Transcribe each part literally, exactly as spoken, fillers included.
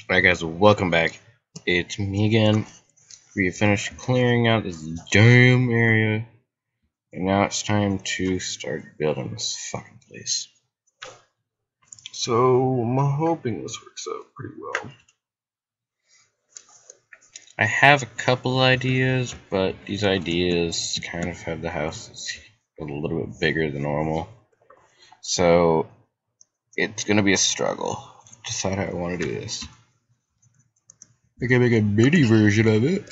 Alright guys, welcome back. It's me again. We have finished clearing out this damn area. And now it's time to start building this fucking place. So I'm hoping this works out pretty well. I have a couple ideas, but these ideas kind of have the house a little bit bigger than normal. So it's gonna be a struggle to decide how I want to do this. I can make a mini version of it.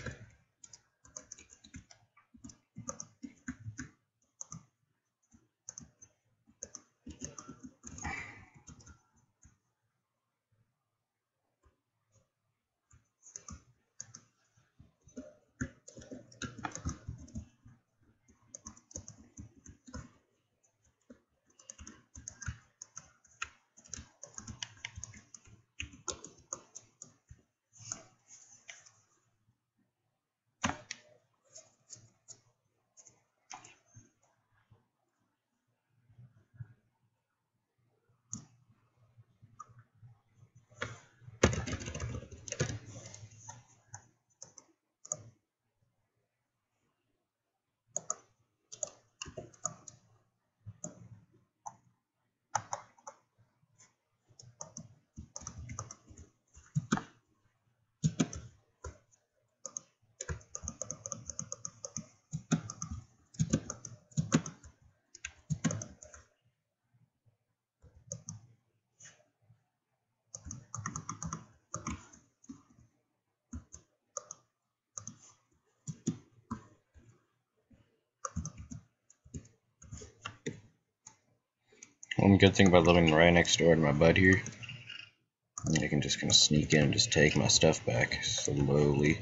One good thing about living right next door to my bud here, I can just kind of sneak in and just take my stuff back slowly.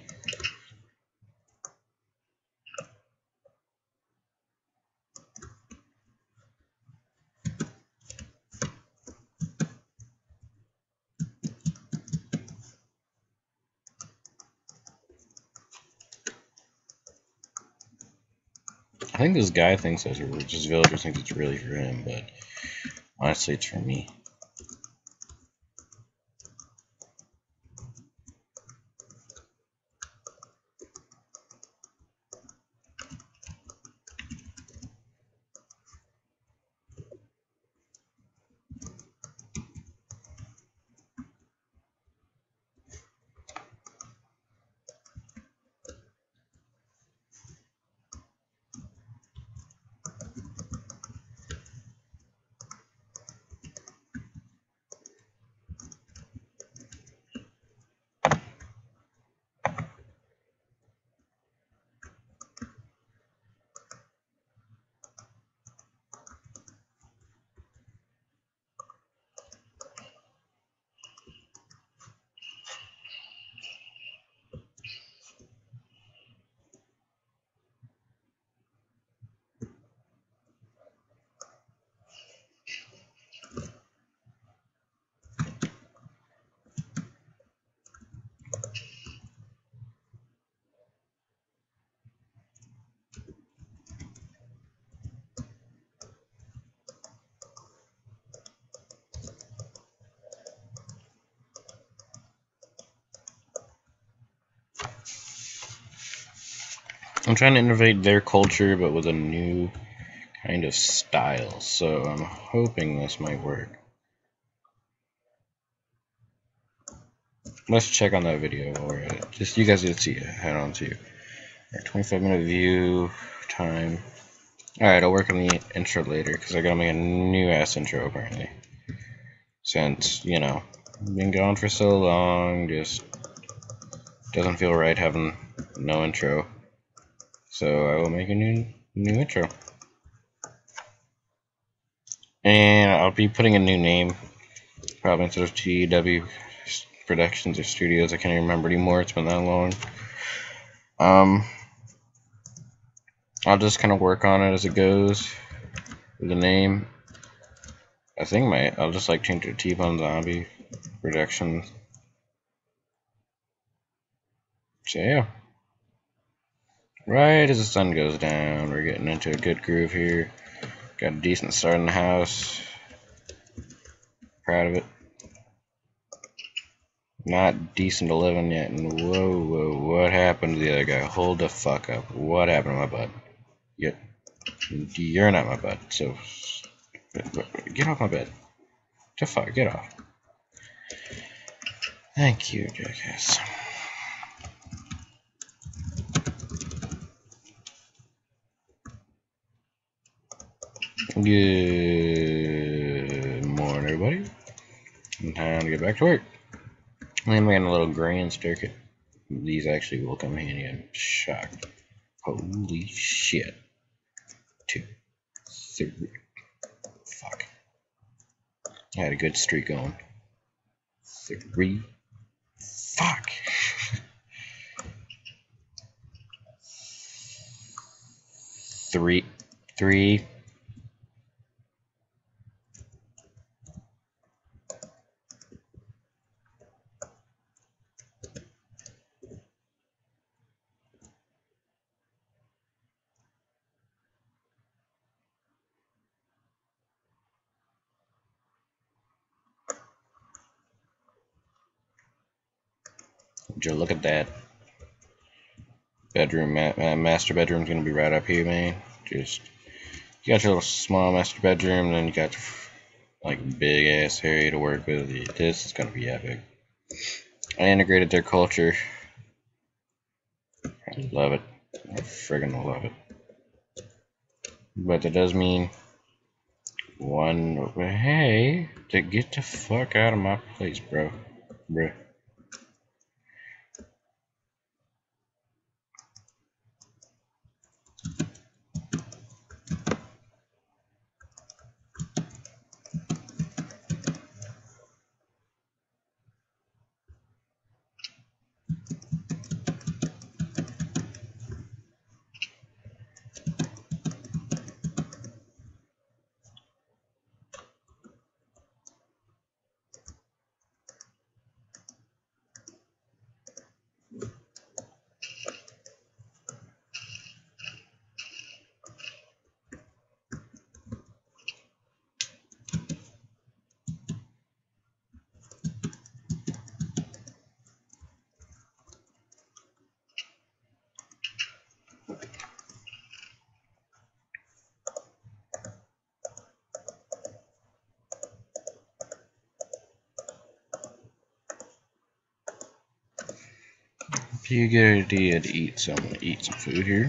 I think this guy thinks those are just villagers think it's really for him, but honestly it's for me. I'm trying to innovate their culture, but with a new kind of style, so I'm hoping this might work. Let's check on that video, or just you guys get to see it. Head on to our twenty-five minute view time. Alright, I'll work on the intro later, because I gotta make a new ass intro apparently. Since, you know, been gone for so long, just doesn't feel right having no intro. So I will make a new new intro. And I'll be putting a new name, probably instead of T W Productions or Studios. I can't even remember anymore, it's been that long. Um, I'll just kind of work on it as it goes with the name. I think my I'll just like change it to T-Bone Zombie Productions. So yeah. Right as the sun goes down, we're getting into a good groove here. Got a decent start in the house. Proud of it. Not decent to live in yet. And whoa, whoa, what happened to the other guy? Hold the fuck up. What happened to my butt? You're, you're not my butt, so get off my bed. The fuck, get off. Thank you, jackass. Good morning, everybody. Time to get back to work. And we got a little grand circuit. These actually will come in handy. I'm shocked. Holy shit. Two. Three. Fuck. I had a good streak going. Three. Fuck. Three. Three. Just look at that. Bedroom, ma uh, master bedroom's gonna be right up here, man. Just, you got your little small master bedroom, then you got your, like, big ass area to work with. This is gonna be epic. I integrated their culture. I love it. I friggin' love it. But that does mean one. Hey, to get the fuck out of my place, bro. Bruh. If you get an idea to eat some, eat some food here.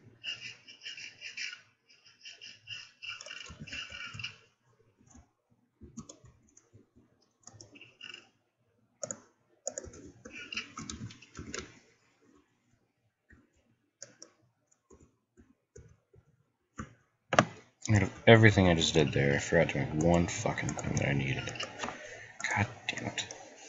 Out of everything I just did there, I forgot to make one fucking thing that I needed. God damn it.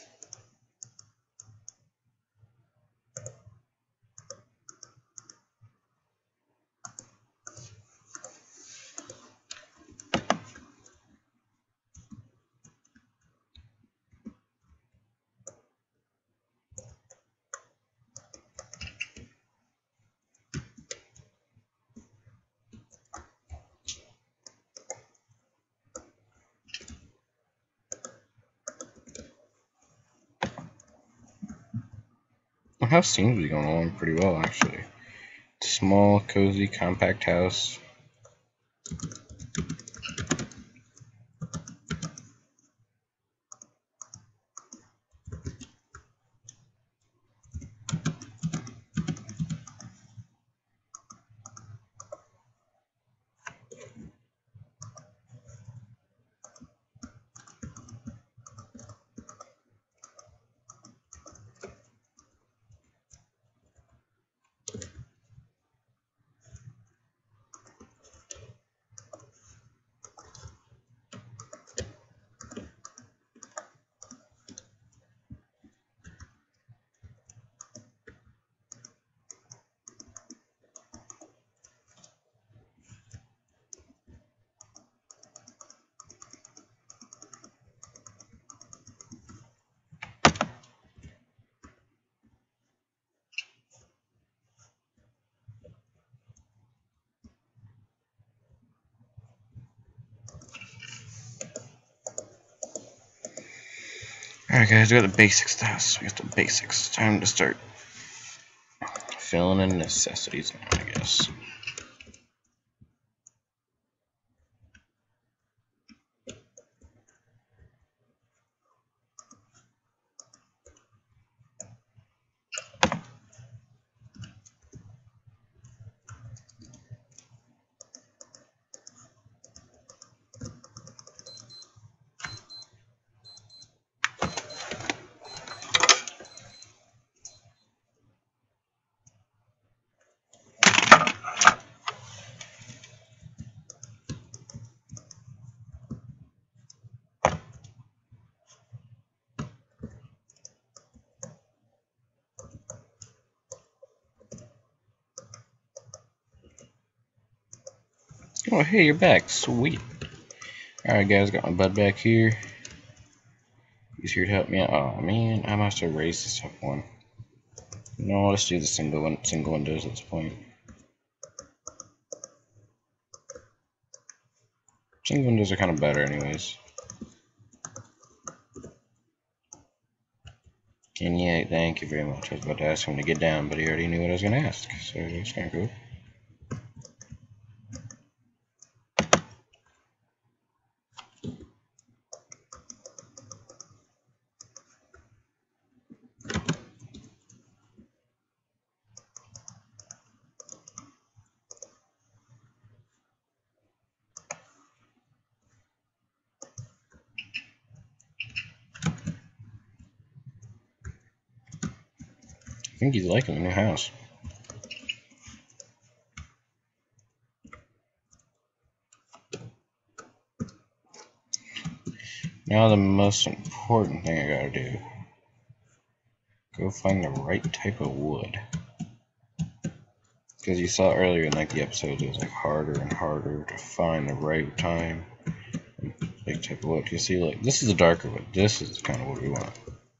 My house seems to be going along pretty well, actually. Small, cozy, compact house. Alright guys, we got the basics to us. We got the basics. Time to start filling in necessities now, I guess. Oh, hey, you're back. Sweet. Alright, guys, got my bud back here. He's here to help me out. Oh, man, I must have raised this up one. No, let's do the single, win single windows at this point. Single windows are kind of better, anyways. And yeah, thank you very much. I was about to ask him to get down, but he already knew what I was going to ask, so that's kind of cool. I think he's liking the new house. Now the most important thing I gotta do. Go find the right type of wood. Because you saw earlier in like the episodes, it was like harder and harder to find the right time. Like type of wood. You see, like this is the darker wood. This is kind of what we want.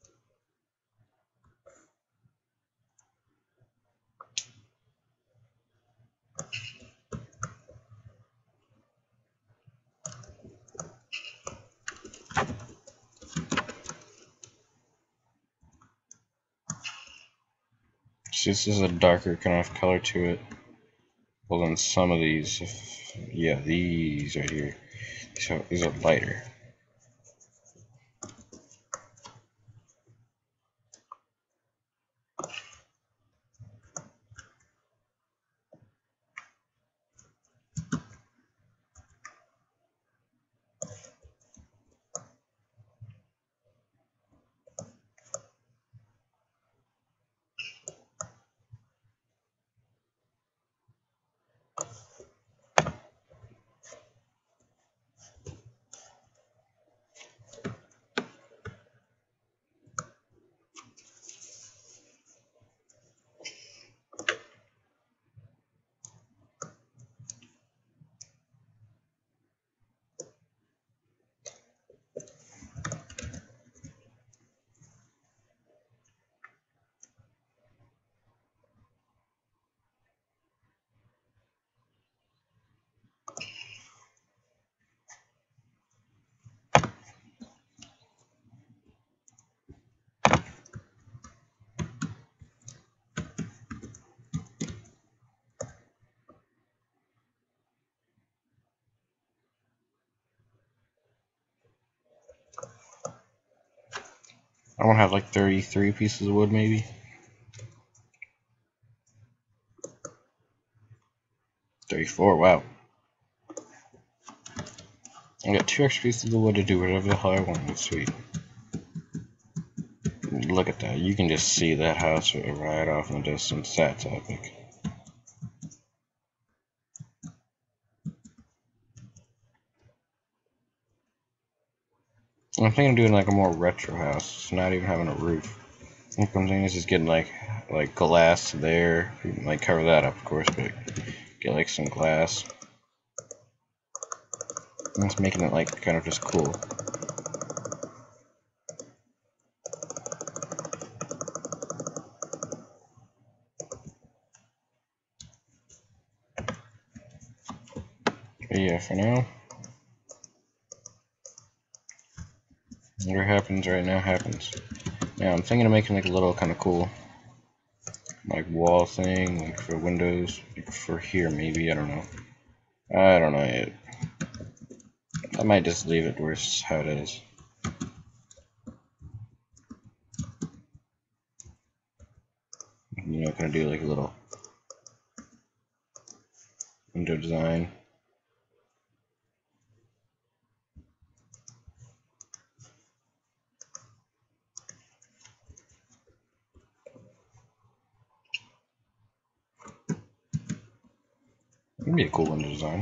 See, this is a darker kind of color to it. Well, then some of these, if, yeah, these right here, these are, these are lighter. I want to have like thirty-three pieces of wood, maybe. thirty-four, wow. I got two extra pieces of wood to do whatever the hell I want. That's sweet. Look at that. You can just see that house right off in the distance. That's epic. I'm thinking of doing like a more retro house, not even having a roof. I think one thing is just getting like like glass there, like cover that up, of course, but get like some glass. And it's making it like kind of just cool. But yeah, for now, Whatever happens right now happens. Now I'm thinking of making like a little kind of cool like wall thing, like for windows, like for here maybe. I don't know. I don't know yet. I might just leave it where it's how it is. You know, gonna do like a little window design. It'd be a cool window design.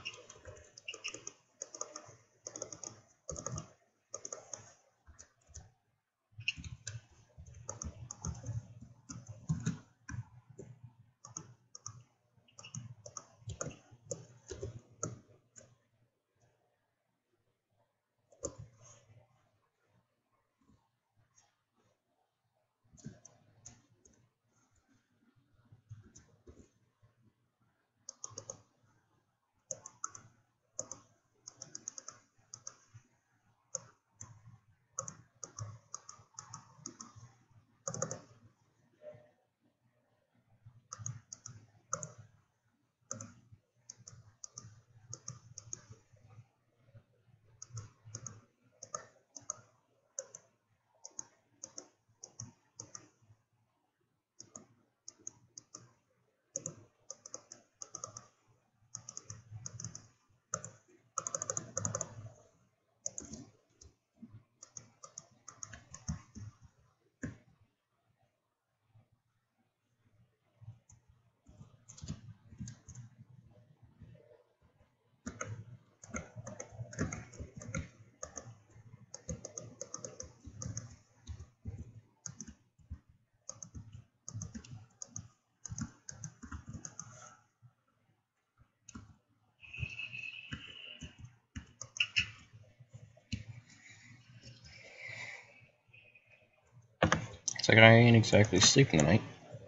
It's like I ain't exactly sleeping tonight.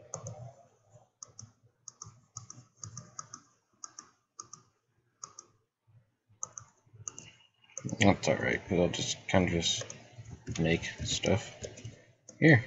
That's alright, because I'll just kind of just make stuff. Here.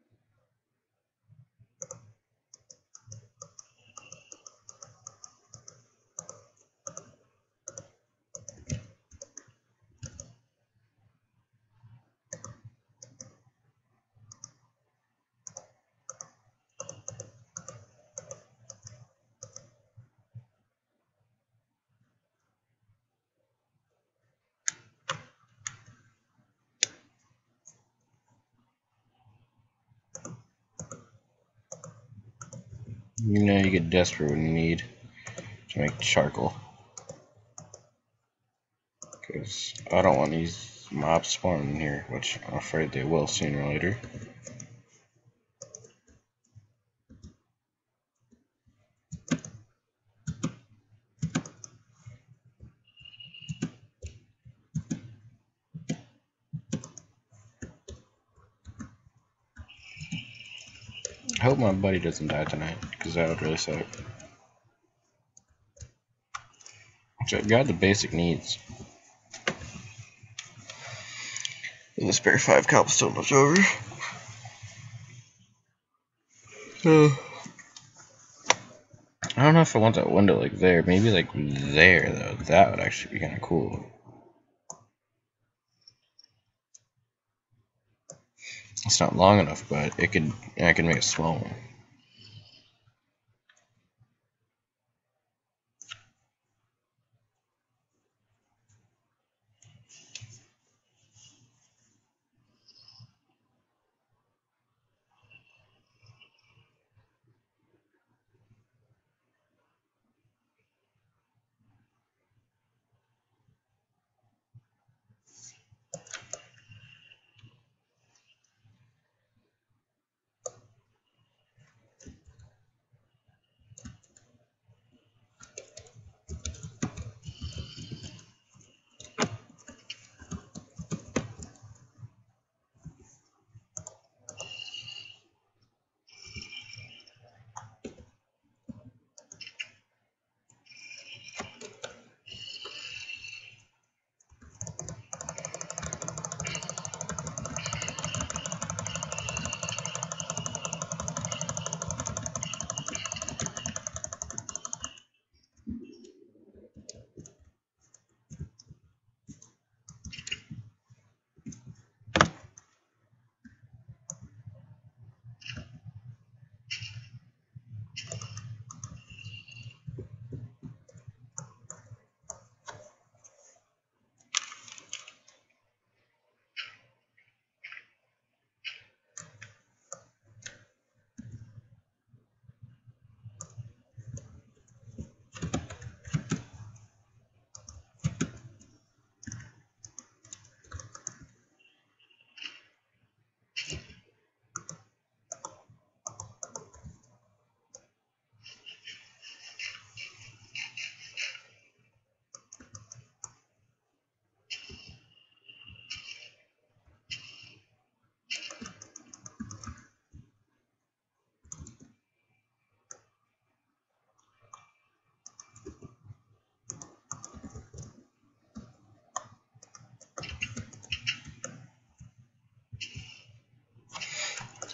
You know you get desperate when you need to make charcoal. Because I don't want these mobs spawning in here, which I'm afraid they will sooner or later. I hope my buddy doesn't die tonight, because that would really suck. So I've got the basic needs. And the spare five cobblestone left over. So I don't know if I want that window like there. Maybe like there though. That would actually be kind of cool. It's not long enough, but it could. I can make a small one.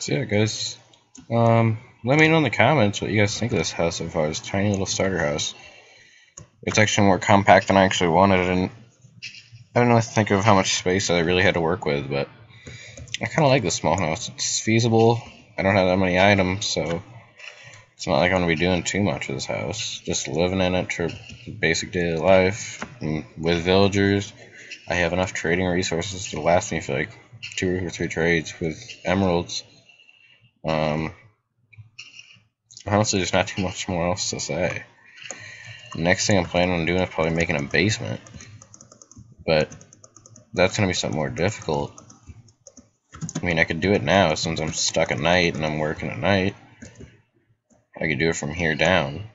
So yeah, guys, um, let me know in the comments what you guys think of this house so far. This tiny little starter house. It's actually more compact than I actually wanted, and I didn't really think of how much space I really had to work with, but I kind of like this small house. It's feasible. I don't have that many items, so it's not like I'm going to be doing too much with this house. Just living in it for basic daily life. And with villagers, I have enough trading resources to last me for like two or three trades with emeralds. Um, honestly, there's not too much more else to say. Next thing I'm planning on doing is probably making a basement, but that's going to be something more difficult. I mean, I could do it now since I'm stuck at night and I'm working at night. I could do it from here down.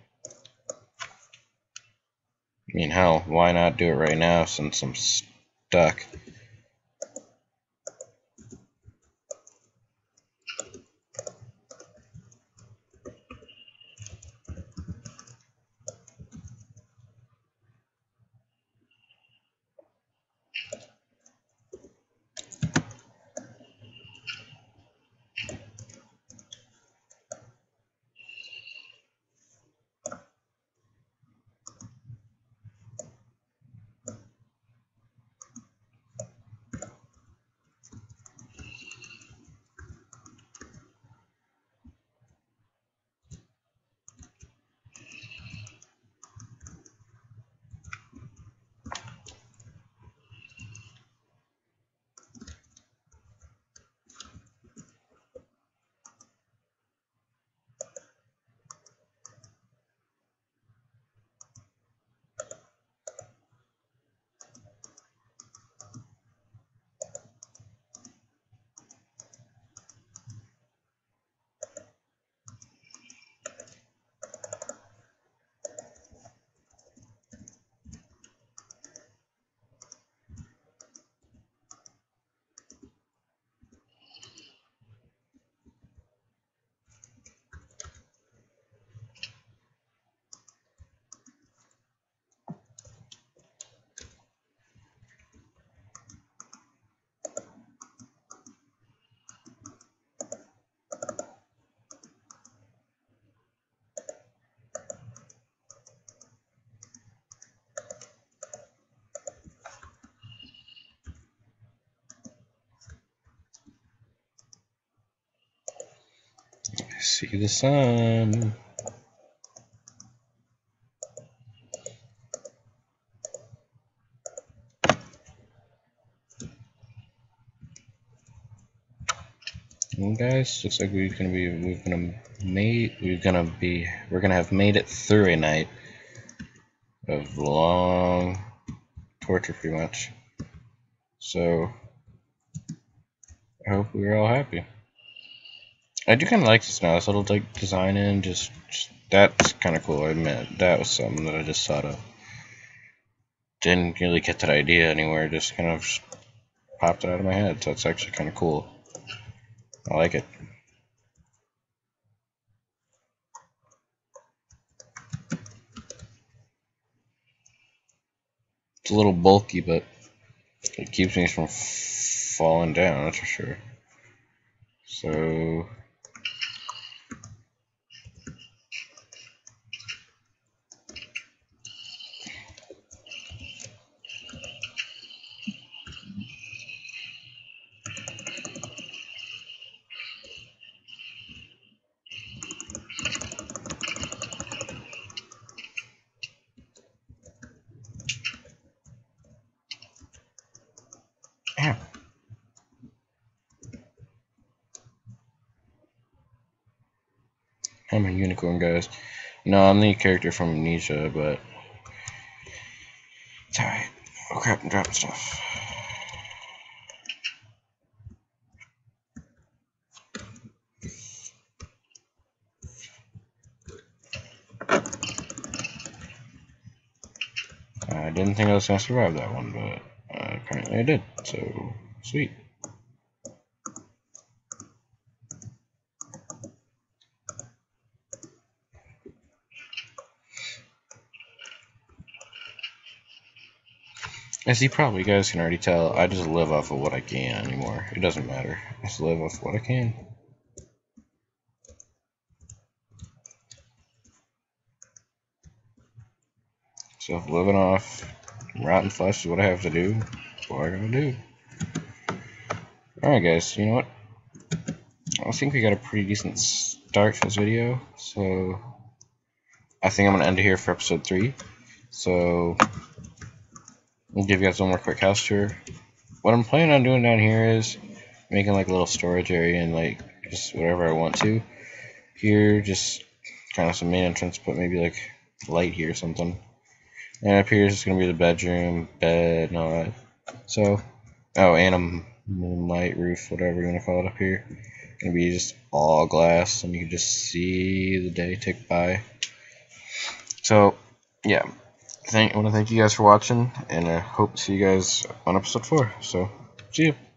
I mean, hell, why not do it right now since I'm stuck? See the sun. Well, guys, looks like we're gonna be we're gonna made we're gonna be we're gonna have made it through a night of long torture, pretty much. So I hope we're all happy. I do kind of like this now. This little like design in just, just that's kind of cool. I admit that was something that I just thought of. Didn't really get that idea anywhere. Just kind of just popped it out of my head. So it's actually kind of cool. I like it. It's a little bulky, but it keeps me from falling down. That's for sure. So. Ow. I'm a unicorn, guys. No, I'm the character from Amnesia, but it's alright. Oh crap, I'm dropping stuff. I didn't think I was going to survive that one, but uh, apparently I did, so sweet. As you probably guys can already tell, I just live off of what I can anymore. It doesn't matter. I just live off what I can. So living off rotten flesh is what I have to do. That's what I gotta do. Alright guys, you know what? I think we got a pretty decent start to this video. So I think I'm gonna end it here for episode three. So I'll give you guys one more quick house tour. What I'm planning on doing down here is making like a little storage area and like just whatever I want to. Here, just kind of some main entrance, put maybe like light here or something. And up here is just gonna be the bedroom, bed, and all that. So, oh, and a moonlight roof, whatever you want to call it up here. Gonna be just all glass, and you can just see the day tick by. So, yeah. Thank, I want to thank you guys for watching, and I hope to see you guys on episode four. So, see you.